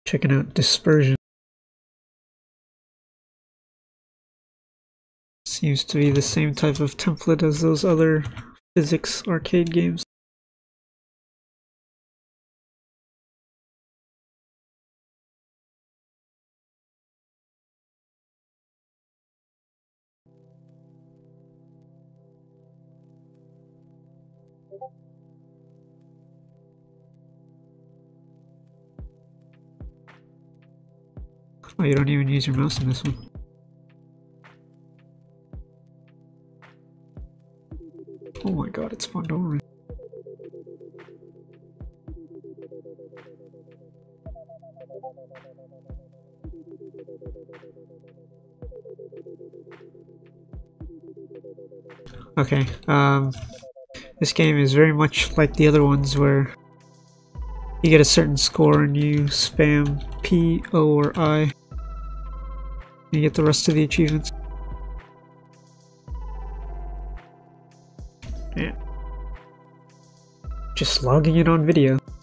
Checking out Dispersion. Seems to be the same type of template as those other physics arcade games. Oh, you don't even use your mouse in this one. Oh my god, it's spawned over me. Okay, this game is very much like the other ones where you get a certain score and you spam P, O, or I. You get the rest of the achievements. Yeah. Just logging in on video.